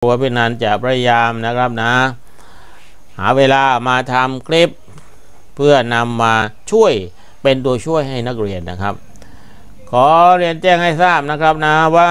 รูพี่นันจะพยายามนะครับนะหาเวลามาทำคลิปเพื่อนำมาช่วยเป็นตัวช่วยให้นักเรียนนะครับขอเรียนแจ้งให้ทราบนะครับนะว่า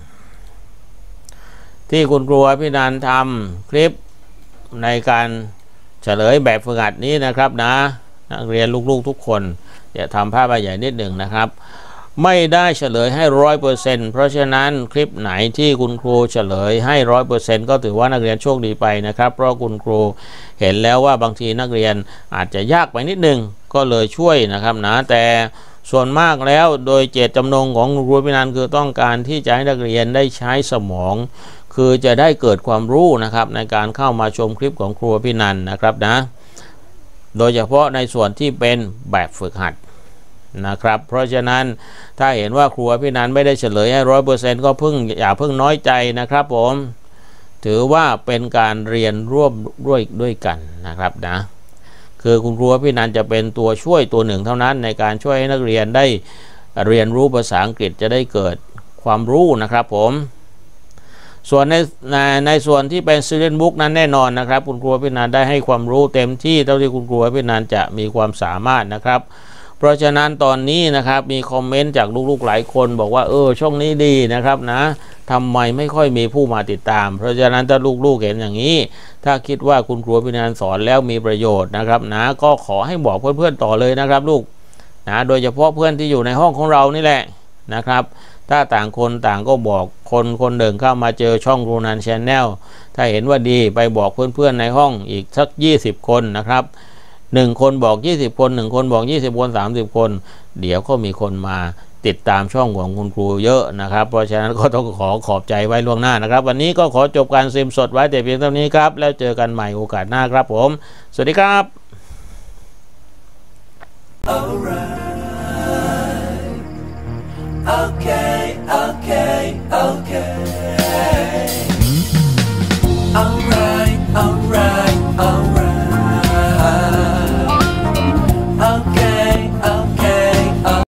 ที่คุณครูพี่นันทำคลิปในการเฉลยแบบฝึกหัดนี้นะครับนะนักเรียนลูกๆทุกคนจะทำภาพใหญ่นิดหนึ่งนะครับไม่ได้เฉลยให้ 100% เพราะฉะนั้นคลิปไหนที่คุณครูเฉลยให้ 100% ก็ถือว่านักเรียนโชคดีไปนะครับเพราะคุณครูเห็นแล้วว่าบางทีนักเรียนอาจจะยากไปนิดนึงก็เลยช่วยนะครับนะแต่ส่วนมากแล้วโดยเจตจำนงของคุณครูพี่นันคือต้องการที่จะให้นักเรียนได้ใช้สมองคือจะได้เกิดความรู้นะครับในการเข้ามาชมคลิปของครูพี่นันนะครับนะโดยเฉพาะในส่วนที่เป็นแบบฝึกหัดนะครับเพราะฉะนั้นถ้าเห็นว่าครูพี่นันไม่ได้เฉลยให้ 100% ก็อย่าเพิ่งน้อยใจนะครับผมถือว่าเป็นการเรียนร่วมด้วยกันนะครับนะคือคุณครูพี่นันจะเป็นตัวช่วยตัวหนึ่งเท่านั้นในการช่วยให้นักเรียนได้เรียนรู้ภาษาอังกฤษจะได้เกิดความรู้นะครับผมส่วนในส่วนที่เป็น Student Book นั้นแน่นอนนะครับคุณครูพี่นันได้ให้ความรู้เต็มที่เท่าที่คุณครูพี่นันจะมีความสามารถนะครับเพราะฉะนั้นตอนนี้นะครับมีคอมเมนต์จากลูกๆหลายคนบอกว่าช่องนี้ดีนะครับนะทำไมไม่ค่อยมีผู้มาติดตามเพราะฉะนั้นถ้าลูกๆเห็นอย่างนี้ถ้าคิดว่าคุณครูพี่นันสอนแล้วมีประโยชน์นะครับนะก็ขอให้บอกเพื่อนๆต่อเลยนะครับลูกนะโดยเฉพาะเพื่อนที่อยู่ในห้องของเรานี่แหละนะครับถ้าต่างคนต่างก็บอกคนหนึ่งเข้ามาเจอช่องครูนันแชนแนลถ้าเห็นว่าดีไปบอกเพื่อนๆในห้องอีกสัก20คนนะครับ1คนบอก20คน1คนบอก20คน30คนเดี๋ยวก็มีคนมาติดตามช่องของคุณครูเยอะนะครับเพราะฉะนั้นก็ต้องขอบใจไว้ล่วงหน้านะครับวันนี้ก็ขอจบการซิมสดไว้แต่เพียงเท่านี้ครับแล้วเจอกันใหม่โอกาสหน้าครับผมสวัสดีครับ